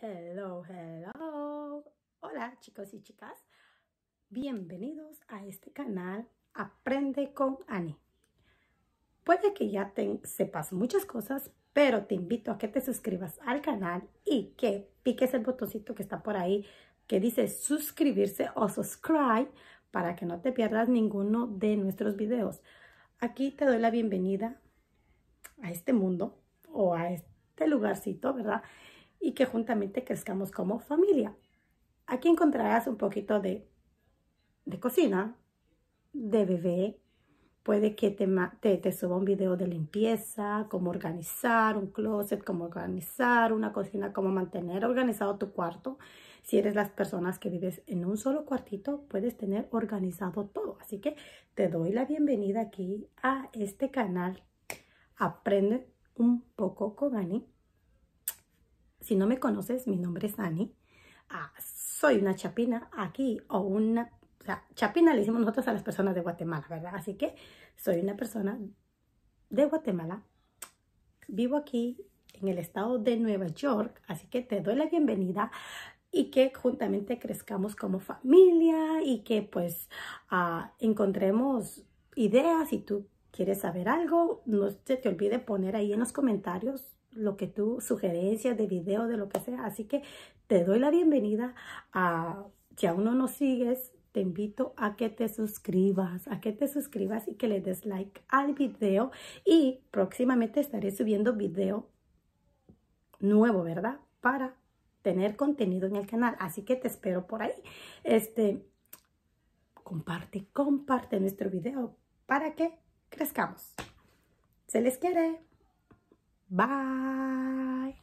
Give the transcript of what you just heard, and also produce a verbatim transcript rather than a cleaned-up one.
Hello, hello. Hola chicos y chicas. Bienvenidos a este canal Aprende con Ani. Puede que ya te sepas muchas cosas, pero te invito a que te suscribas al canal y que piques el botoncito que está por ahí que dice suscribirse o subscribe para que no te pierdas ninguno de nuestros videos. Aquí te doy la bienvenida a este mundo o a este lugarcito, ¿verdad? Y que juntamente crezcamos como familia. Aquí encontrarás un poquito de, de cocina, de bebé. Puede que te, te, te suba un video de limpieza, cómo organizar un closet, cómo organizar una cocina, cómo mantener organizado tu cuarto. Si eres las personas que vives en un solo cuartito, puedes tener organizado todo. Así que te doy la bienvenida aquí a este canal. Aprende un poco con Ani. Si no me conoces, mi nombre es Ani. Ah, soy una chapina aquí o una... O sea, chapina le decimos nosotros a las personas de Guatemala, ¿verdad? Así que soy una persona de Guatemala. Vivo aquí en el estado de Nueva York, así que te doy la bienvenida y que juntamente crezcamos como familia y que pues uh, encontremos ideas. Si tú quieres saber algo, no se te olvide poner ahí en los comentarios lo que tú, sugerencias de video, de lo que sea. Así que te doy la bienvenida. A, si aún no nos sigues, te invito a que te suscribas, a que te suscribas y que le des like al video. Y próximamente estaré subiendo video nuevo, ¿verdad? Para tener contenido en el canal. Así que te espero por ahí. Este, comparte, comparte nuestro video para que crezcamos. Se les quiere. Bye.